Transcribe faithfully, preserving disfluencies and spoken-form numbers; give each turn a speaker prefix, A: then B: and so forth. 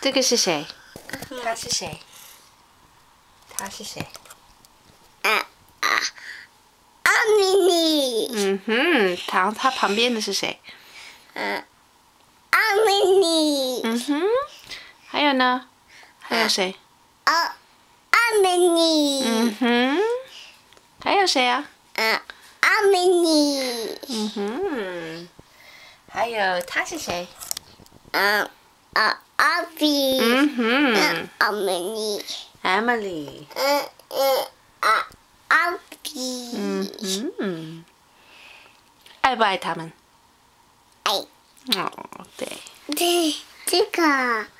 A: 这个是谁？他是谁？他是谁？
B: 啊啊，Emilie。
A: 嗯哼，他他旁边的是谁？
B: 嗯，Emilie。
A: 嗯哼，还有呢？还有谁？
B: 啊，Emilie。
A: 嗯哼，还有谁啊？
B: 嗯，Emilie。
A: 嗯哼，还有他是谁？
B: 嗯啊，Evie。
A: 嗯哼
B: 嗯，Emilie。
A: ，Emilie。
B: 嗯嗯啊，Evie。
A: 嗯哼，爱不爱他们？
B: 爱。
A: 哦，对。
B: 对，这个。